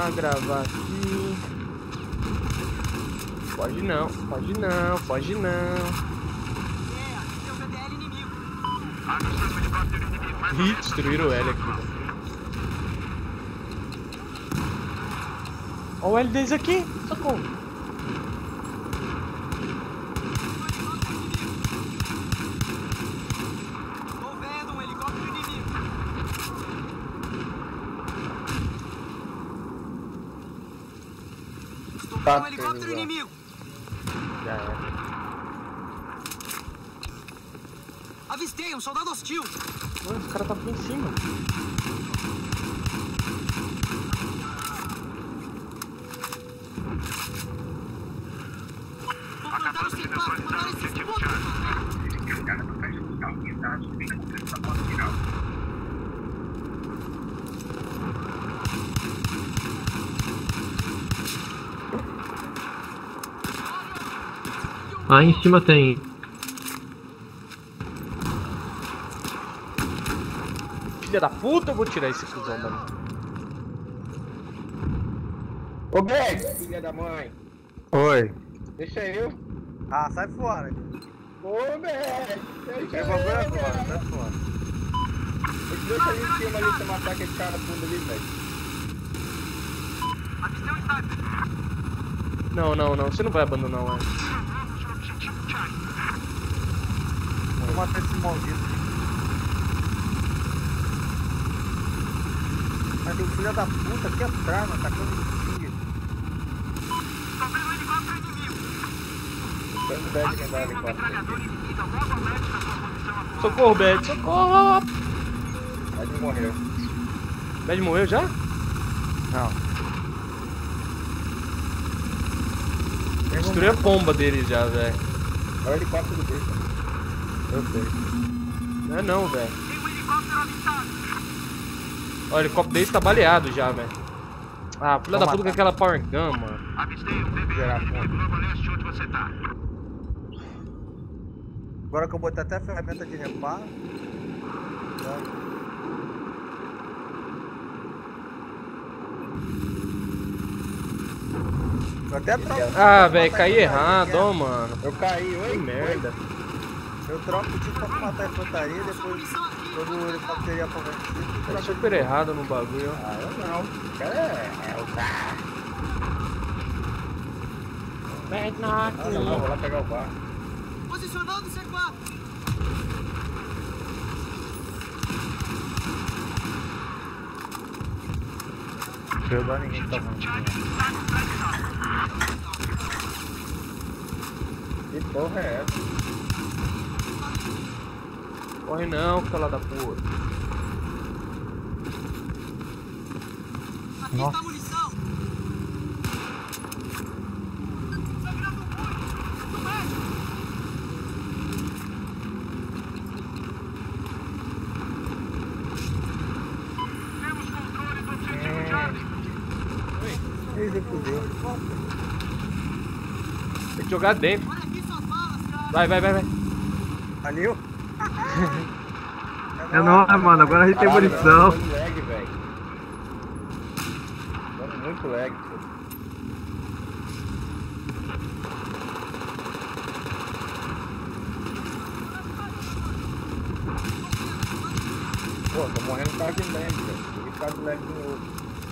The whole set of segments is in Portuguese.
gravar aqui. Pode não, pode não, pode não. Ih, destruíram o L aqui. Olha o L deles aqui, socorro. Um helicóptero inimigo! Já é. Avistei um soldado hostil! Mano, esse cara tá aqui em cima. Vou plantar o C4 e mandar esses putos! Aí em cima tem. Filha da puta, eu vou tirar esse cuzão dali. Ô, Greg, filha da mãe. Oi. Deixa eu. Ah, sai fora. Ô, Greg. Deixa o bagulho agora, sai fora. Deixa ali em cima ali, você matar aquele cara fundo ali, velho. Avistei um sniper! Não, não, não, você não vai abandonar o L. Vou matar esse maldito. Mas tem um filho da puta aqui atrás, mano, tacando pingue. Tô vendo um helicóptero inimigo! Tanto deve mandar ele pra Metralhador inimigo, logo ao leste da sua posição atual. Socorro, Bad, socorro! Ele morreu. Bad morreu já? Não. Destruiu a bomba dele já, velho. Olha o helicóptero dele. Eu sei. Não é não, velho. Tem um helicóptero avistado! Ó, o helicóptero dele tá baleado já, velho. Ah, filha da puta com aquela power gun, mano. Avistei um DB inimigo logo a leste onde você tá. Agora que eu botei até a ferramenta de reparo. Eu até troco. Ah, velho, caí errado, ó, mano. Eu caí, oi? Que merda. Eu troco o tipo pra matar a infantaria, depois quando o helicóptero ia pra Tá frente. super errado no bagulho, ó. Ah, eu não. O cara é o cara. Bad Ah, não, vou lá pegar o barco. Posicionando o C4! Não deu dó ninguém que tá falando. Que porra é essa? Corre não, fala da puta. Aqui está a munição! Sangrando muito! Do médico! Temos controle do objetivo Charlie! Ele fudeu. Tem que jogar dentro. Olha aqui suas balas, cara! Vai, vai, vai, vai. Valeu? É nóis, mano, agora a gente tem Caralho, munição. velho, dando lag, velho. Dando muito lag. Pô, tô morrendo por causa de lag, velho. Por causa de lag de novo.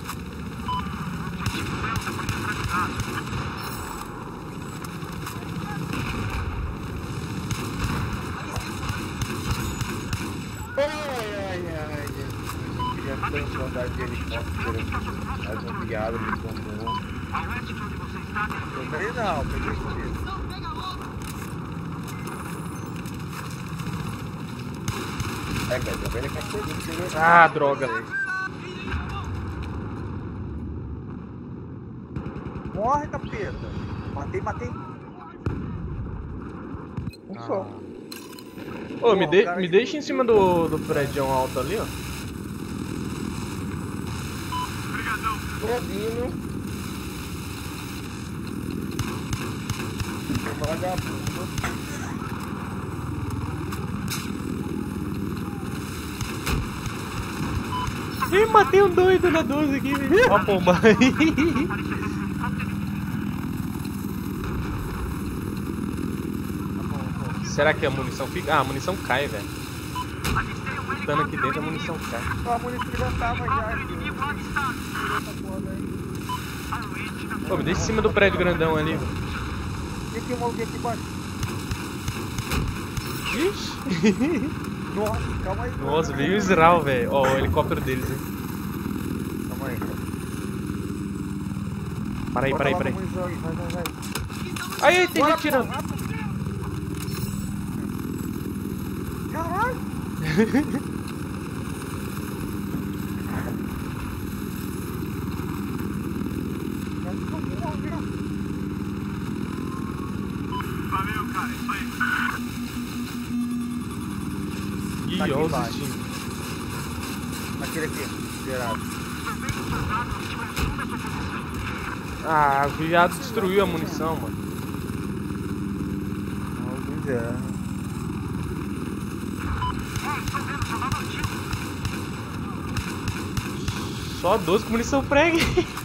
Ai, Jesus. Eu queria tanto andar de helicóptero. Mas um viado me tomou. Ao oeste de onde você está, tem um Peguei não, peguei comigo. Não, pega logo! É, velho, eu vejo helicóptero. Ah, droga. Morre, capeta. Matei. Um só. Ô, me, Pô, cara, me deixa em cima do prédio alto ali, ó. Tô vindo. Vagabundo. Ih, matei um doido na 12 aqui, velho. Ó a pomba. Será que a munição fica? Ah, a munição cai, velho. Botando aqui dentro, a munição cai. A munição já tava já. Pô, me deixa em cima do prédio grandão ali, velho. E tem um maluco aqui embaixo. Ixi. Nossa, calma aí. Nossa, veio o Israel, velho. Ó, o helicóptero deles, hein. Calma aí. Para aí, para aí, para aí. Vai. Aí, tem gente tirando. Caralho! Valeu, cara. Isso aí. Ih, Tá aqui ó os embaixo. destinos. Aquele aqui, gerado. Ah, o viado destruiu a munição, mano. Alguns é. Só 12 com munição preg.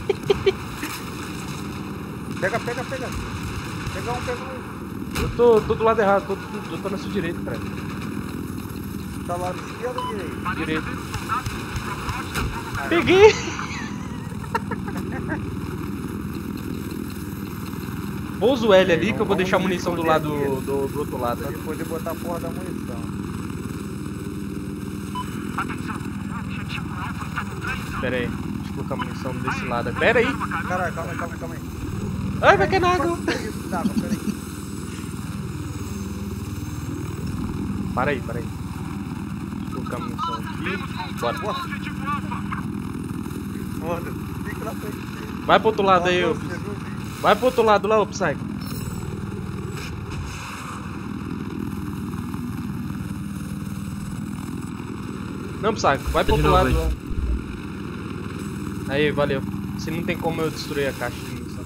Pega. Pega um. Eu tô do lado errado, tô na sua direita, cara. Tá lá do esquerdo ou direito? Direito. Peguei! Pousa o L ali que eu vou deixar a munição do lado do outro lado. Pra poder botar a porra da munição. Pera aí, deixa eu colocar a munição desse lado. Pera aí! Caralho, calma aí. Ai, vai cair na água! Tá, peraí. Para aí. Deixa eu colocar a munição aqui. Bora. Foda, fica na frente dele. Vai pro outro lado aí, ô. Vai pro outro lado lá, ô Psycho. Não, Psycho, vai pro De outro novo lado aí. lá. Aí, valeu. Se não tem como eu destruir a caixa de munição.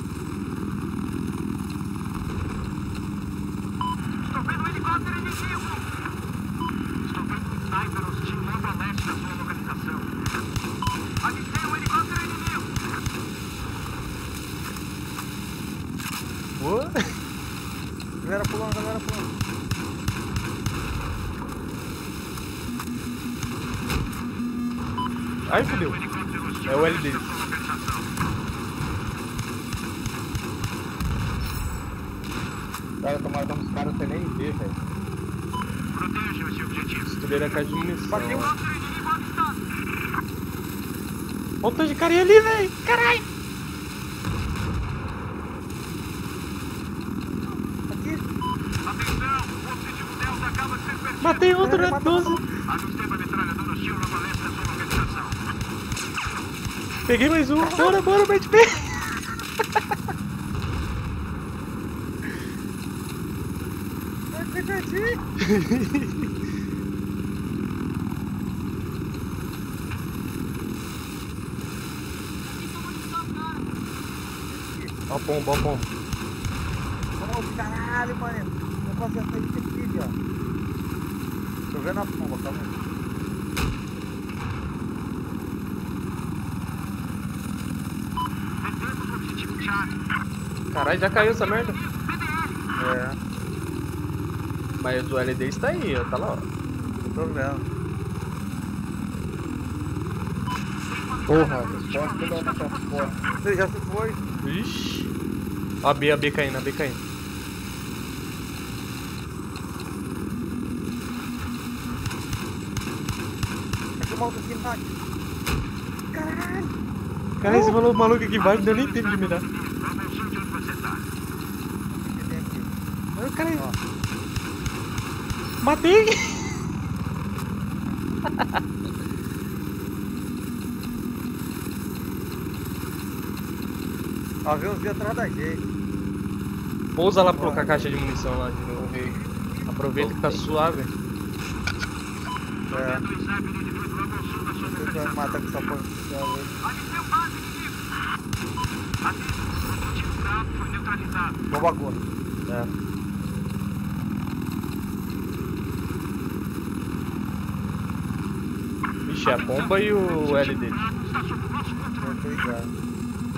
Estou vendo um helicóptero inimigo. Estou vendo um sniper hostil logo a leste da sua localização. Avistei um helicóptero inimigo. Boa. Galera pulando. Ai, fodeu. É o L dele. Cara, tomara que os caras sem nem ver, velho. Proteja esse objetivo. Destruir a caixa de munição. Helicóptero inimigo avistado. Montão de carinha ali, velho. Caralho. Atenção, o objetivo Delta acaba de ser perdido. Matei outro na 12. Avistei uma metralhadora hostil logo a leste da sua localização. Peguei mais um. Bora, mete pé. Ó o pombo. Oh, caralho, mano. Não posso acertar isso aqui, ó. Tô vendo a pomba, calma aí. Perdemos o objetivo Charlie. Caralho, já caiu essa merda. É, Mas o LD está aí, ó. Tá lá, ó. não tô vendo. Porra, resposta toda uma resposta. Você já se foi? Ixi. Ó, a B caindo, Aqui o maluco aqui embaixo. Caralho. Cara, esse maluco aqui embaixo deu nem tempo de mirar. Vamos sul de onde você tá. O que tem aqui? Olha o cara aí. Ó. Matei! Ó, vem uns de atrás da gente. Pousa lá pra colocar a caixa de munição lá de novo. Aproveita que tá suave. É, Do sniper inimigo logo ao sul da sua você vai localização. matar com essa porra. Avistei um base inimigo. Avisa, o objetivo Bravo foi neutralizado. Bomba agora. É. Ixi, é a bomba e o L dele. Eu tô ligado.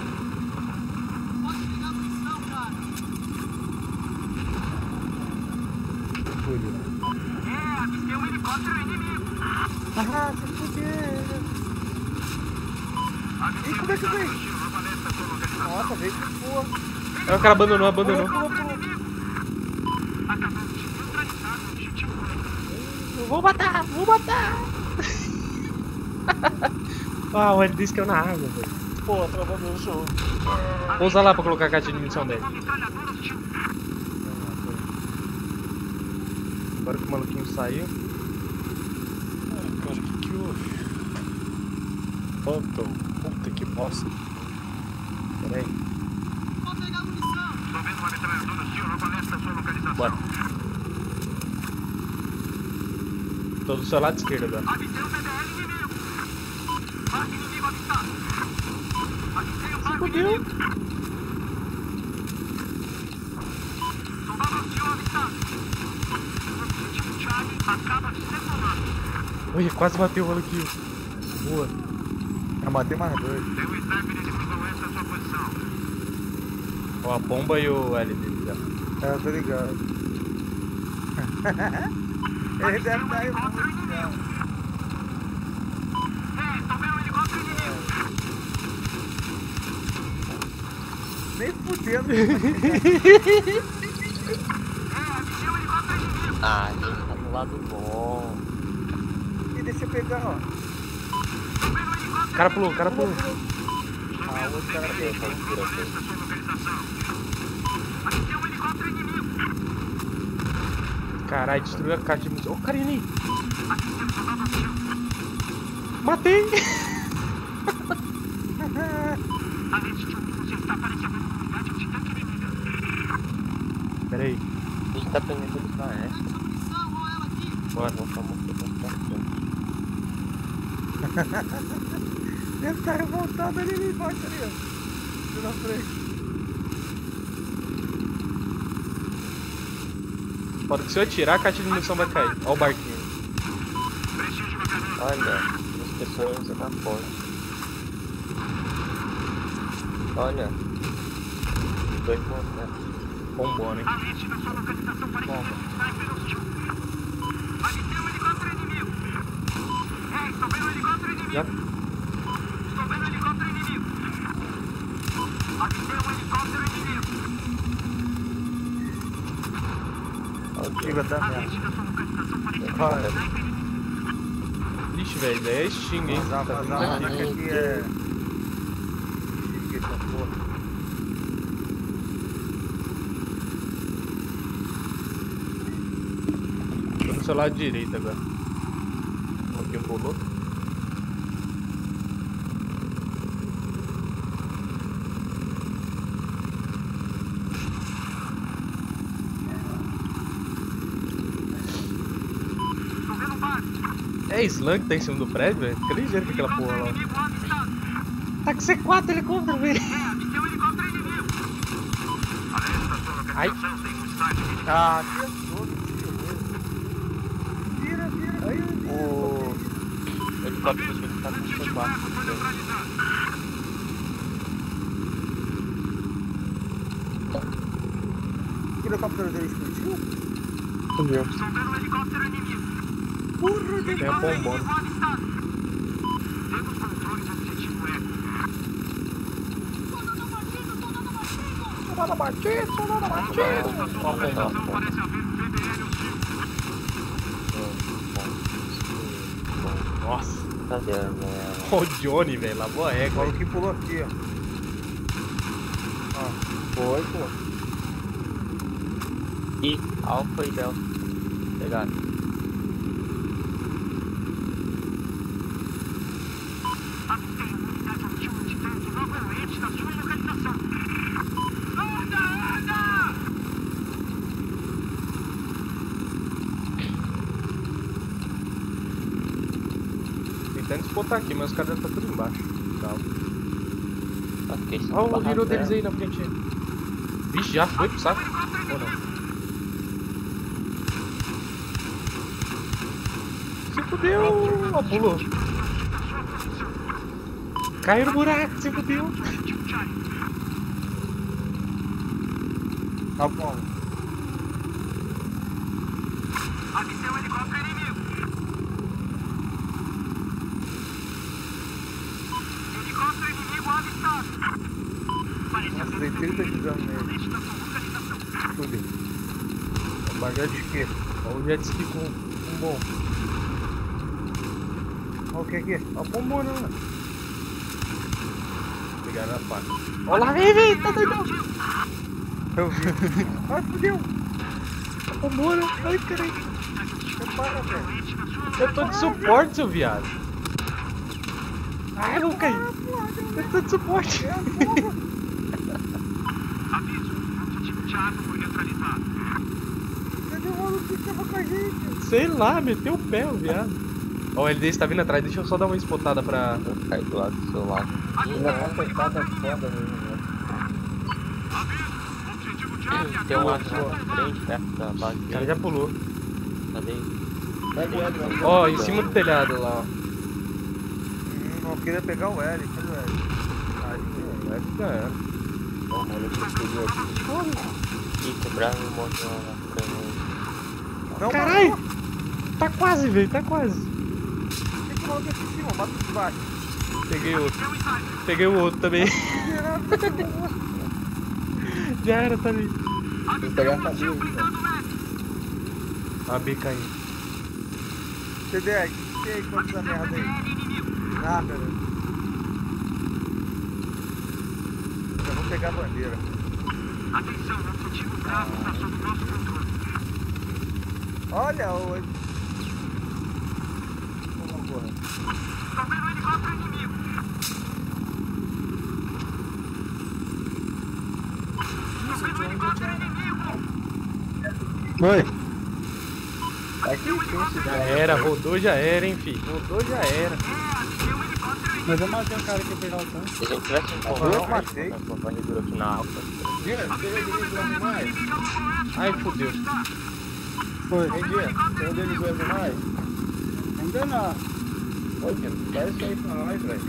Avistei um helicóptero inimigo. Ah, se fuder. Ih, como é que veio? Nossa, veio com porra. Aí o cara abandonou. Pulou. Acabamos de neutralizar o objetivo. Vou matar! Ah, o L disse que é na água, velho. Pô, travou meu jogo. Pousa lá pra colocar a caixa de munição dele. Metralhadora hostil. Agora que o maluquinho saiu. Ai, cara, que houve? Phantom, puta que bosta. Pera aí. Estou vendo uma metralhadora hostil na palestra da sua localização. Bora. Tô do seu lado esquerdo agora. Avistei um PDL inimigo. Barco inimigo avistado. Avistei um barco inimigo. Soldado hostil avistado. O objetivo Charlie acaba de ser tomado. Ui, quase matei o maluquinho. Boa. Eu matei mais dois. Tem um sniper inimigo a oeste da sua posição. Ó, a bomba e o L dele. Já. É, eu tô ligado. Ele deve estar aí. Helicóptero inimigo. Estou vendo um helicóptero inimigo. Nem fudendo. Avistei um helicóptero inimigo. Ah, ele tá do lado bom. E deixa eu pegar, ó. Estou vendo um helicóptero. Cara pulou. Ah, o outro cara veio. Da sua localização. Avistei um helicóptero inimigo. Caralho, destruiu a caixa de munição. Ô, Karine! Avistei um soldado hostil. Matei! A leste de um você está aparecendo uma unidade de tanque inimiga. Pera aí. A gente tá prendendo eles na S. Bora. Vou botar uma demonstração. Deve estar revoltado ali embaixo, ali, ó. Ali na frente. Pode que se eu atirar, a caixa de munição vai cair. Ó o barquinho. Prestígio bacana. Olha, as pessoas na ponte. Olha. Dois movimentos. Bombona, hein? A leste da sua localização parece ter um sniper hostil. Avistei um helicóptero inimigo. Estou vendo um helicóptero inimigo. Já. Estou vendo um helicóptero inimigo. Avistei um helicóptero inimigo. Chega da A merda. leste da sua localização parece ter um Olha. sniper inimigo. Ixi, velho, daí é Sting, hein? Vazar, Tá vindo vazar, aqui. vazar, que aqui é... Xingue essa porra. Tô do seu lado direito agora. Um pouquinho pulou. Estou vendo um barco. É Slug que tá em cima do prédio, velho? Fica ligeiro com aquela porra lá. Inimigo avistado. Tá com C4 helicóptero, velho. Avistei um helicóptero inimigo. A leste da sua Ai. localização tem um sniper inimigo. Ah, testou, vira. Aí, O helicóptero dele tá com Objetivo C4. Eco foi neutralizado. o helicóptero dele explodiu? Subiu. Estou vendo um helicóptero inimigo. Porra, Tem a Helicóptero bombona. inimigo avistado. Temos controle do objetivo Eco. Ó, Localização parece haver um PDL hostil. Nossa. Cadê a minha? Ó o Johnny, velho. Lavou a O égua. maluquinho pulou aqui, ó. Foi, pô. E Alpha e Delta. Pegaram. Avistei uma unidade hostil de tanque logo a oeste da sua localização. Anda! Tentando despotar aqui, mas os caras estão tudo embaixo. Calma. Ok, Ó o hero deles aí na frente aí. Vixe, já foi pro saco? Ou não? Se fudeu! Ó, pulou. Caiu no buraco, você fudeu. Objetivo Charlie. Tá como? Avistei um helicóptero inimigo. Helicóptero inimigo avistado. Parecia Nossa, ser dei 30 de dano nele. colete da sua localização. Tudo. Bagulho de quê? Olha o jet ski com bom. Olha o que aqui? Olha a bombona lá. Pegaram a faca. Olha lá, vem, tá doidão. Eu vi. Ai, fudeu. A bombona. Ai, caralho. Para, velho. Eu tô de suporte, seu viado. Ai, eu vou cair. Eu tô de suporte. Aviso. Objetivo Thiago foi neutralizado. Cadê o maluco que tava com a gente? Sei lá, meteu o pé, o viado. Ó, o LD está vindo atrás. Deixa eu só dar uma espotada pra... Cai do lado do seu lado. Ainda consertada foda mesmo, né? Aviso. Objetivo Thiago e Tem um até outro na frente, perto da base O cara dele. já pulou. Cadê ele? Pega o Edson. Ó, em cima do telhado lá, ó. Eu queria pegar o L. Cadê o L? Aí já era. Ó, o maluco explodiu aqui. Ih, quebraram um monte na câmera. Não, Caralho! mano, Tá quase, velho. Tá quase. tem que maluco aqui em cima. Mata os de baixo. Peguei outro. Peguei o outro também. Já era, tá ali. Tem que pegar a cabeça, cara. A B caindo. CDR, o que tem aí com essa merda aí? Nada, né? Já vou pegar a bandeira. Atenção, o objetivo Bravo está sob nosso controle. Olha o... Estou vendo um helicóptero inimigo. Estou vendo um helicóptero inimigo. Oi. Aqui tem esse Já era, rodou, já era, hein, fi. Rodou, já era. Tem um helicóptero inimigo. Mas eu matei um cara que ia pegar o tanque. Se a gente tivesse um eu convite, matei. uma varredura aqui na alta. Dia, você organizou animais? Ai, fodeu. Foi. Hein, Dia? Você organizou animais? Ainda não. Ô, Dia, dá isso aí pra nós, velho.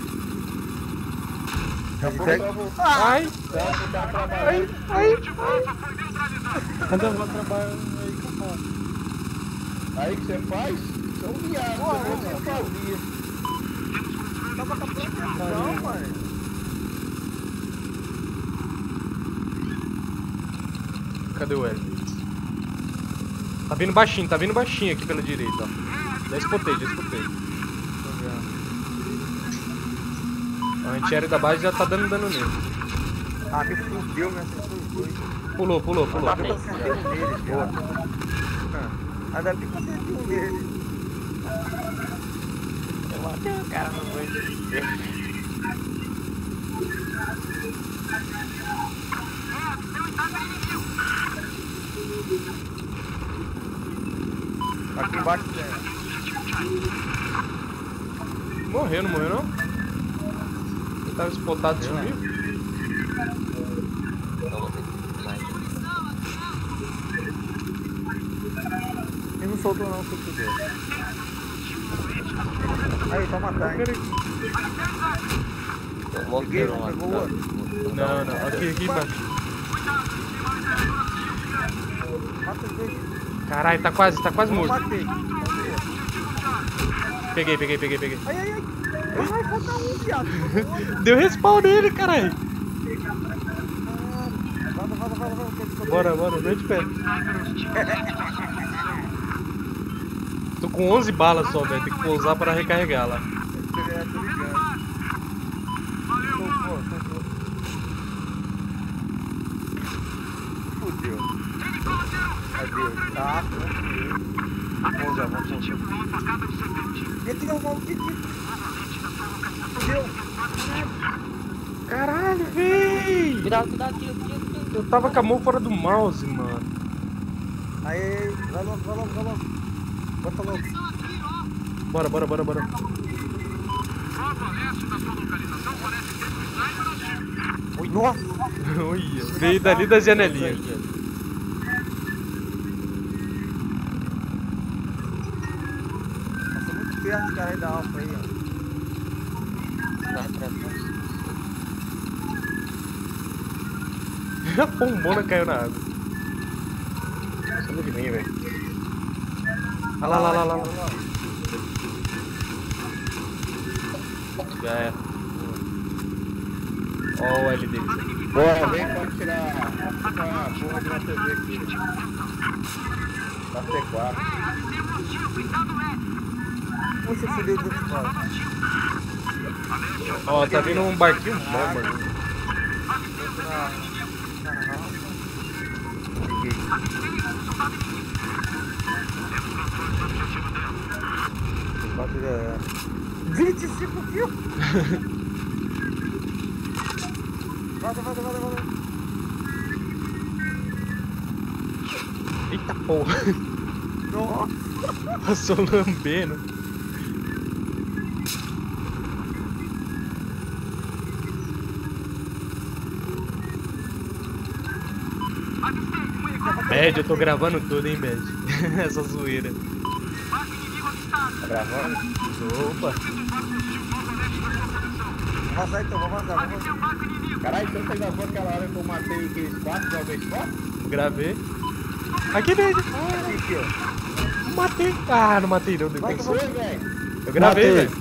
Daqui Daqui a pouco eu vou Ai, voltar a trabalhar. ai, ai. De volta foi neutralizado. Quando eu vou trabalhar aí, capaz. Aí que você faz? São viados, você não fazia. Tava com a proteção, mano. Cadê o L? Tá vindo baixinho aqui pela direita, ó. Já espotei. A antiaéreo da base já tá dando dano nele. Ah, me fudeu, né? Acertou os dois. Pulou. Ainda bem que eu acertei um neles, pô. Ainda bem que eu acertei um neles. Eu matei o cara no meio. Aqui embaixo tem. Morreu, não morreu não? Ele tava espotado, sumiu. Não vou ter que mais. Ele não soltou não, foi tudo. Aí, pra matar, hein? Eu vou Peguei, ter um pegou o outro. Não, aqui embaixo. Mata os dois. Caralho, tá quase Eu morto. matei. Peguei. Ai. Ai, falta um, viado. Deu respawn nele, caralho. Roda. Bora, vem de pé. Tô com 11 balas só, velho. Tem que pousar pra recarregar lá. Tô ligando. Soltou. Fudeu. Adeus. Tá, vamos. Meteu o maluco aqui. Fudeu. Caralho, véi. Cuidado. Eu tava com a mão fora do mouse, mano. Aí, vai logo. Bota logo. Bora. Logo a leste da sua localização parece ter um sniper ativo. Nossa. Olha, veio dali da janelinha. Passou muito perto, cara, aí da Alfa aí, ó. Vai pra trás. A pombona caiu na água. Passando de mim, velho. Olha lá. Já é. Ó o L dele. Boa, vem pra tirar a porra de uma TV aqui. Da C4. Puxa o fudeu do outro lado. Ó, tá vindo um barquinho bomba ali. Peguei. 25 quilos! Vaza. Eita porra. Nossa! Passou lambendo. Médio, eu tô gravando tudo, hein, Médio. Essa zoeira. Tá gravando? Opa. Vamos vazar então, vamos vazar. Caralho, então você gravou aquela hora que eu matei aqueles 4 jogos 4? Gravei. Aqui, Médio. Aqui, ó. Não matei. Ah, não matei não, Vai que depois. foi, velho. Eu gravei, velho.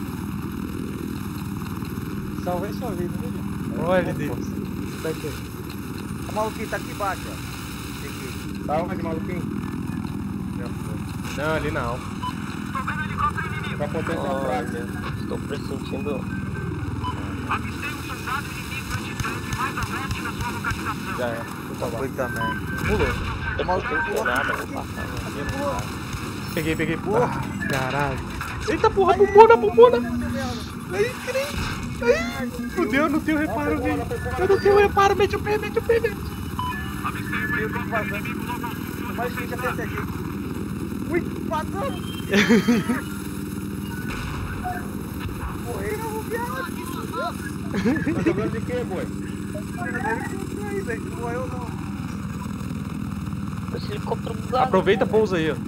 Salvei sua vida, viu? Olha ele dele. Tá aqui. O maluquinho tá aqui embaixo, ó. Peguei. Tá onde, maluquinho? Não, ali não. Tá apontando pra trás. Olha, estou pressentindo. Avistei um soldado inimigo antitanque mais a leste da sua localização. Já é. Foi também. Pulou. Eu não tenho nada, vou passar. Peguei. Porra. Caralho. Eita porra, bombona. Ai, crente. Ai, fudeu, não tenho reparo, velho. Eu não tenho reparo, mete o pé. Avistei um Eu tô helicóptero vazando. inimigo logo ao sul de Mais gente até aqui. Ui, vazando! Morreu, viado! Tá jogando de quê, boi? Não morreu não. Esse helicóptero bugado. Aproveita e pousa aí, ó.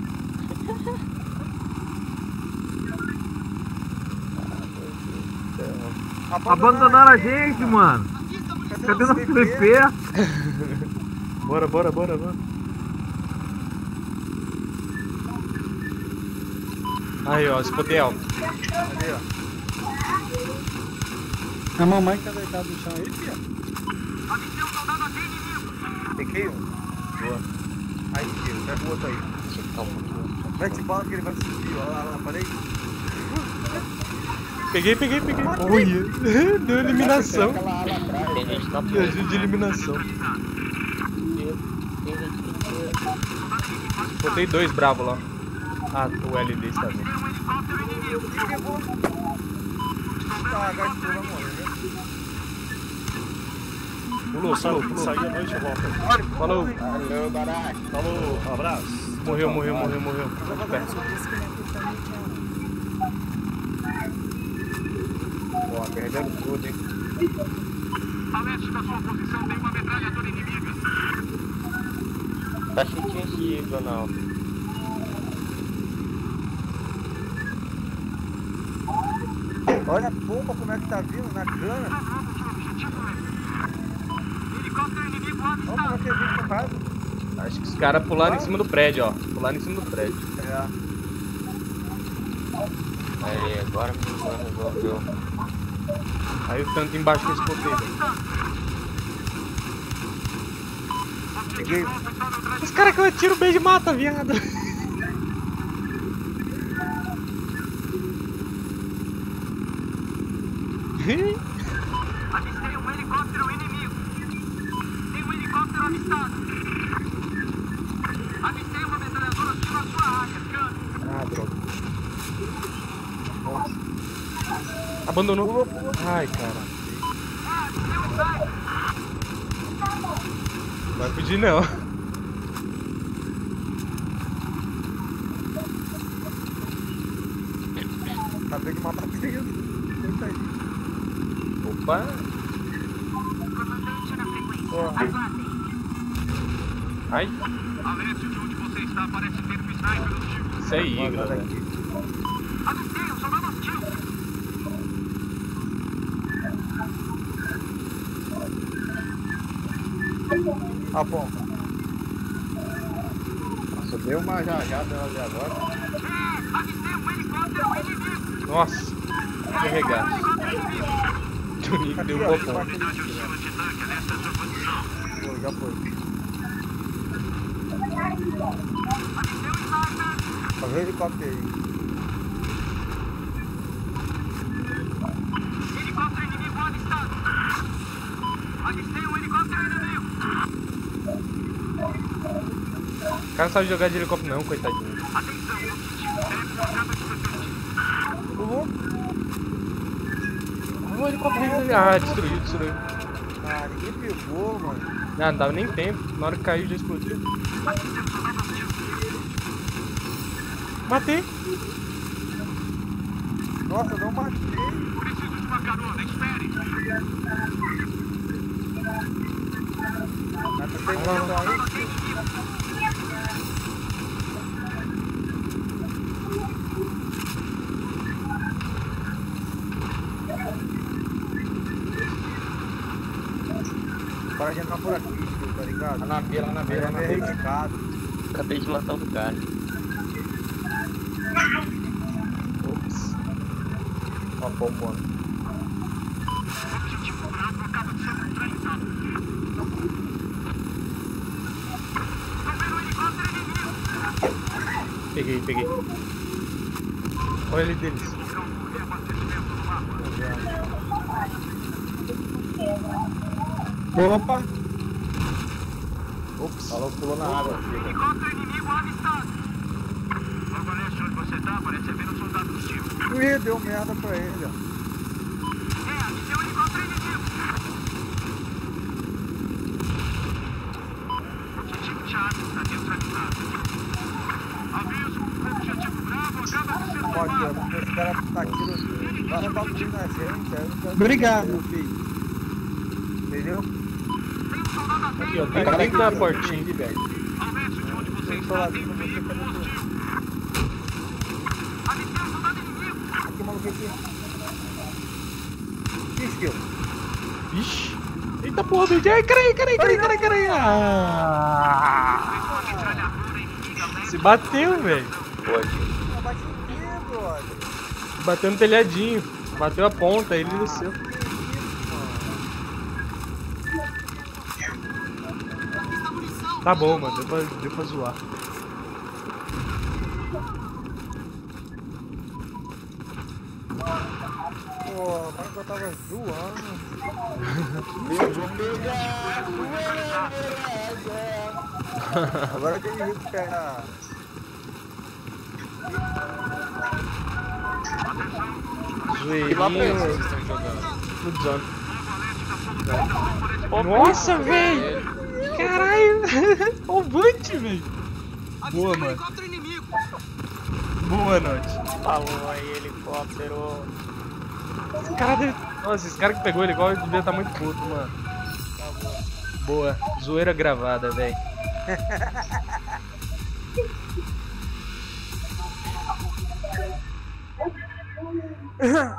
Abandonaram a gente, mano. Cadê nosso PP? Bora. Aí, ó, espoteal. Cadê, ó? A mamãe que tá deitada no chão aí, filha. Avistei um soldado aqui inimigo. Peguei um. Boa. Aí, tio, pega o outro aí. Mete bala que ele vai subir, ó lá, parei. Peguei. Olha, deu eliminação. Aquela ala atrás. Tem gente na Deu ajuda de eliminação. Botei 2 bravos lá. Ah, o LD está vendo. Tem um helicóptero inimigo. Pegou. Tá, gás pula, morre, né? Pulou. Saí à noite e volta. Falou. Valeu, barato. Falou, abraço. Morreu. Muito perto. Ó, perdendo tudo, hein? A leste da sua posição tem uma metralhadora inimiga. Tá cheio de gente, Donal. Olha a bomba como é que tá vindo na cana. Vamos de objetivo é. Helicóptero inimigo Olha como é avistado. que é vindo com raiva. Acho que os caras pularam em cima do prédio, ó. Pularam em cima do prédio. É. Aí, agora que o resolveu. Aí o tanto embaixo que eu espotei, velho. Peguei. Os caras que eu atiro bem de mata, viado. Avistei um helicóptero inimigo. Tem um helicóptero avistado. Avistei uma metralhadora hostil na sua área. Cano. Ah, droga. Abandonou. Ai, cara. Não vai fugir, não. Acabei de matar 30. Coitadinho. Opa. Comandante na frequência. Ó. Aguardem. Ai, A leste de onde você está parece ter um sniper hostil. isso aí, Vazar galera. daqui. Avistei um soldado hostil. A pompa. Nossa, deu uma rajada ali agora. Avistei um helicóptero inimigo. Nossa, que regaço. O Nico deu uma bomba. Unidade hostil antitanque, leste à sua posição. Pô, já foi. Avistei um sniper. Só vê o helicóptero aí. Helicóptero inimigo avistado. Avistei um helicóptero inimigo. O cara não sabe jogar de helicóptero não, coitadinho. Atenção, objetivo certo acaba de ser perdido. Pulou? O helicóptero dele. Ah, destruiu. Ah, ninguém pegou, mano. Ah, não dava nem tempo. Na hora que caiu já explodiu. Avistei um soldado hostil. Matei. Nossa, não matei. Preciso de uma carona, espere. Mas não tem munição aí? Para de entrar por aqui, tio, tá ligado? Lá na beira, lá na beira, É lá na meio beira. arriscado. Acabei de matar um cara. Ops. Ó, bombona. Objetivo bravo acaba de ser neutralizado. Estou vendo um helicóptero inimigo. Peguei. Olha ele deles. Local do reabastecimento no mapa. Opa! Ops. Falou, pulou na água. Filho. Helicóptero inimigo avistado. Logo a leste onde você tá, parece haver um soldado hostil. Ih, deu merda pra ele, ó. Avistei um helicóptero inimigo. Objetivo Charlie está neutralizado. Aviso, o objetivo Bravo acaba de ser Pode, tomado. esse cara tá aqui no... Vai roubar tudo na gente, aí eu não quero... Obrigado. Meu filho. Entendeu? Tem um soldado Aqui, atento. ó. Tem bem na portinha aqui, velho. Ao leste de onde você está, tem um veículo hostil. Avistei um soldado inimigo. Aqui, maluco, aqui. Que skill? Ixi. Eita porra, BJ. Ai, caralho. Ah. Metralhadora inimiga leve. Se bateu, velho. Pode. Não bate em quê, brother? Bateu no telhadinho. Bateu a ponta, ele desceu. Que isso, mano? Tá bom, mano. Deu pra zoar. Pô, mas eu tava zoando. Eu vou pegar. Agora que ele recupera. Zoeirinho. Fudzone. Nossa, velho. Caralho. Roubante, velho. Boa, mano. Helicóptero inimigo. Boa noite. Falou aí, helicóptero. Esse cara deve... Nossa, esse cara que pegou ele igual devia estar muito puto, mano. Boa. Zoeira gravada, velho.